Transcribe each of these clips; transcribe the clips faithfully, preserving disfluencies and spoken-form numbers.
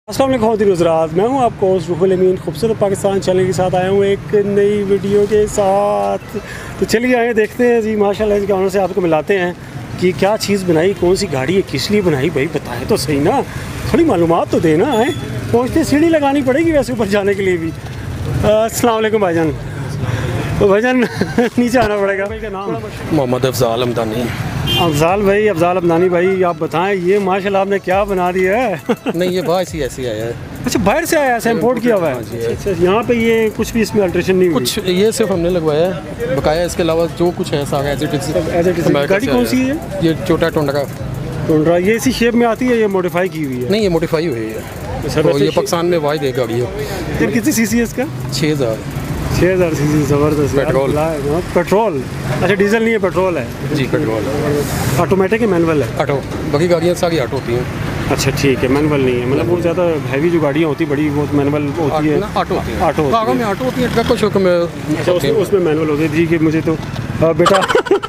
अस्सलाम वालेकुम हज़रात, मैं हूं आपको रुहुल अमीन खूबसूरत पाकिस्तान चैनल के साथ आया हूं एक नई वीडियो के साथ। तो चलिए आए देखते हैं जी, माशाल्लाह इसके ऑनर से आपको मिलाते हैं कि क्या चीज़ बनाई, कौन सी गाड़ी है, किस लिए बनाई, भाई बताए तो सही ना, थोड़ी मालूमात तो देना है। पहुँचते सीढ़ी लगानी पड़ेगी वैसे ऊपर जाने के लिए भी। अस्सलाम वालेकुम भाईजान। तो भाईजान नीचे आना पड़ेगा। भाई का नाम मोहम्मद अफजाल हमदानी। अफजाल भाई, अफजाल हमदानी भाई, आप बताएं ये माशाल्लाह आपने क्या बना दिया है? नहीं, ये बाहर से ऐसे आया है। अच्छा, बाहर से आया है, इंपोर्ट किया हुआ है। अच्छा, यहाँ पे ये कुछ भी इसमें अल्ट्रेशन नहीं हुई? कुछ ये सिर्फ हमने लगवाया है, बकाया इसके अलावा जो कुछ है सारा एज इट इज। गाड़ी कौन सी है? ये छोटा टोंडरा। टोंडरा ये इसी शेप में आती है, ये मॉडिफाई की हुई है? नहीं, ये मॉडिफाई हुई है। अच्छा, तो ये पाकिस्तान में वाइड है गाड़ी है। कितनी सी सी है इसका? छः हज़ार छः हज़ार सी सी, ज़बरदस्त। पेट्रोल पेट्रोल अच्छा, डीजल नहीं है, पेट्रोल है जी। पेट्रोल ऑटोमेटिक है, मैनुअल है? ऑटो, बाकी गाड़ियाँ सारी ऑटो होती हैं। अच्छा ठीक है, मैनुअल नहीं है, मतलब बहुत ज़्यादा हैवी जो गाड़ियाँ होती बड़ी वो मैनुअल होती है। ऑटो होती है, ऑटो कारों में ऑटो होती है, ट्रकों शोकों में। अच्छा, उसमें उसमें मैनुअल होती है। ठीक है, मुझे तो आ, बेटा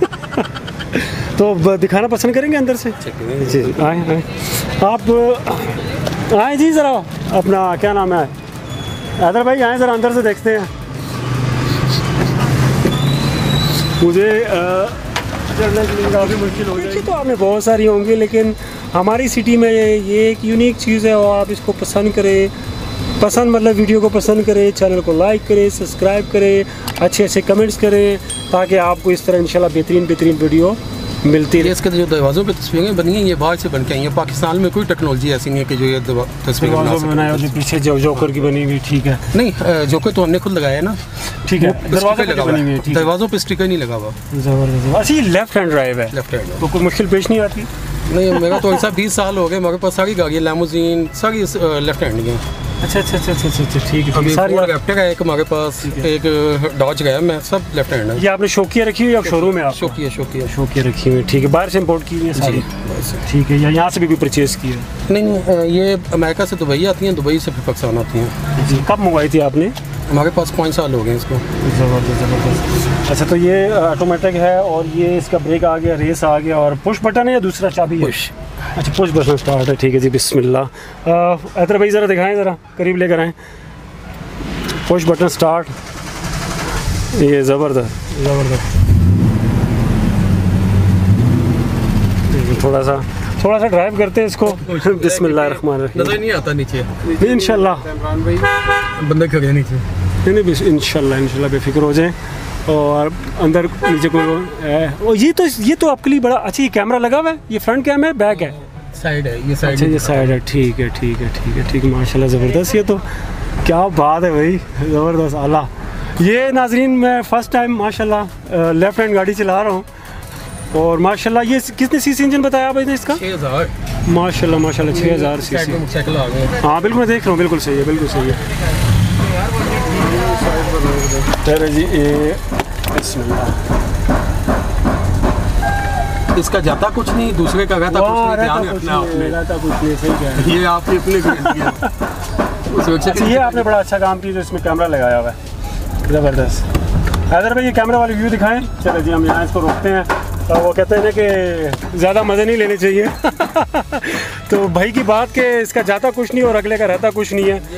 तो दिखाना पसंद करेंगे अंदर से? जी आए आए आप आए जी, ज़रा अपना क्या नाम है, हैदर भाई आए ज़रा अंदर से देखते हैं। मुझे चढ़ने के लिए काफ़ी मुश्किल हो जाएगी। तो आपने बहुत सारी होंगी, लेकिन हमारी सिटी में ये एक यूनिक चीज़ है और आप इसको पसंद करें, पसंद मतलब वीडियो को पसंद करें, चैनल को लाइक करें, सब्सक्राइब करें, अच्छे अच्छे कमेंट्स करें, ताकि आपको इस तरह इंशाल्लाह बेहतरीन बेहतरीन वीडियो मिलती है। इसके जो दरवाज़ों पे तस्वीरें बनी हैं, ये बाहर से बन के आई हैं। पाकिस्तान में कोई टेक्नोलॉजी ऐसी नहीं है कि जो ये तस्वीरें बनाए और पीछे जो जोकर की बनी हुई। ठीक है, नहीं, जोकर तो हमने खुद लगाया है ना। ठीक है, दरवाज़ों पे बनी हुई है, दरवाज़ों पे स्टिकर नहीं लगा हुआ। ज़बरदस्त। अच्छा, ये लेफ्ट हैंड ड्राइव है? Left hand. तो कोई मुश्किल पेश नहीं आती? नहीं, मेरा तो ऐसा बीस साल हो गए, मेरे पास सारी गाड़ियाँ लैमोजीन सारी लेफ्ट हैंड की हैं। अच्छा अच्छा अच्छा अच्छा अच्छा, ठीक है। अभी सारी रैप्टर है एक हमारे पास, एक डॉज गया, मैं सब लेफ्ट हैंड है। ये आपने शौकिया रखी हुई है या शोरूम में? आप शौकिया शौकिया शौकिया रखी हुई है। ठीक है, बाहर से इंपोर्ट की है सारी? ठीक है, या यहाँ से भी परचेज़ की है? नहीं नहीं, ये अमेरिका से दुबई आती हैं, दुबई से फिर पाकिस्तान आती हैं। जी, कब मंगवाई थी आपने? हमारे पास पाँच साल हो गए इसको। ज़बरदस्त ज़बरदस्त। अच्छा, तो ये ऑटोमेटिक है और ये इसका ब्रेक आ गया, रेस आ गया, और पुश बटन है या दूसरा चाबी है? पुश। अच्छा, पुश बटन स्टार्ट है। ठीक है जी, बिस्मिल्लाह। हैदर भाई ज़रा दिखाएं, ज़रा करीब लेकर आएँ। पुश बटन स्टार्ट, ये ज़बरदस्त ज़बरदस्त। थोड़ा सा थोड़ा सा ड्राइव करते हैं इसको। बिस्मिल्लाहिर्रहमानिर्रहीम। नज़र नहीं आता नीचे इंशाल्लाह, बंदे खड़े नीचे। नहीं नहीं, इंशाल्लाह इंशाल्लाह बेफिक्र हो जाएं। और अंदर नीचे को और ये तो ये तो आपके लिए बड़ा अच्छा, ये कैमरा लगा हुआ है, ये फ्रंट कैम है, बैक है? साइड है, ये साइड। अच्छा, ये साइड है। ठीक है ठीक है ठीक है ठीक है, माशाल्लाह ज़बरदस्त। ये तो क्या बात है भाई, ज़बरदस्त आला। ये नाजरीन, मैं फ़र्स्ट टाइम माशाल्लाह लेफ़्ट हैंड गाड़ी चला रहा हूँ, और माशाल्लाह ये कितने सीसी इंजन बताया आपने इसका? छः हज़ार माशाल्लाह माशाल्लाह छः हज़ार सीसी। हाँ बिल्कुल, मैं देख रहा हूँ, बिल्कुल सही है, बिल्कुल सही है। जी ये इसका जाता कुछ नहीं, दूसरे का रहता कुछ नहीं, ध्यान रखना आपने। रहता कुछ नहीं, सही है। ये आपने अपने अच्छा, ये आपने बड़ा अच्छा काम किया जो इसमें कैमरा लगाया हुआ है, ज़बरदस्त। हैदर भाई ये कैमरा वाले व्यू दिखाएं। चलो जी, हम यहाँ इसको रोकते हैं। तो वो कहते हैं ना कि ज़्यादा मज़े नहीं लेने चाहिए तो भाई की बात के इसका जाता कुछ नहीं और अगले का रहता कुछ नहीं है।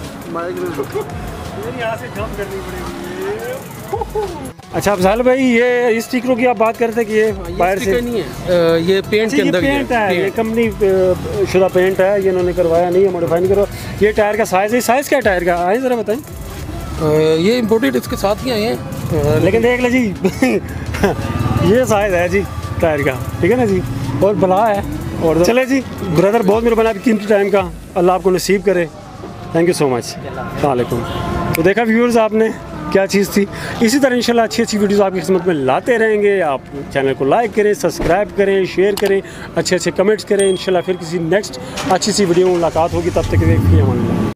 यहाँ से जंप करनी पड़ेगी। अच्छा अफजाल भाई, ये इस स्टिकरों की आप बात करते हैं कि ये बाहर से नहीं है, ये पेंट के अंदर पेंट है, ये कंपनी शुदा पेंट है, ये इन्होंने करवाया नहीं है, मॉडिफाई नहीं करवा। ये टायर का साइज़ है, साइज़ क्या टायर का आए ज़रा बताएं। ये इम्पोर्टेड इसके साथ ही आए हैं, लेकिन देख ले जी ये साइज़ है जी टायर का, ठीक है ना जी, और बला है। और चले जी ब्रदर, बहुत मेरे बना कीमती टाइम का अल्लाह आपको नसीब करे। Thank you so much. वालेकुम। तो देखा व्यूअर्स आपने क्या चीज़ थी। इसी तरह इंशाल्लाह अच्छी अच्छी वीडियोस आपकी खिदमत में लाते रहेंगे। आप चैनल को लाइक करें, सब्सक्राइब करें, शेयर करें, अच्छे अच्छे कमेंट्स करें। इंशाल्लाह फिर किसी नेक्स्ट अच्छी सी वीडियो में मुलाकात होगी, तब तक के लिए।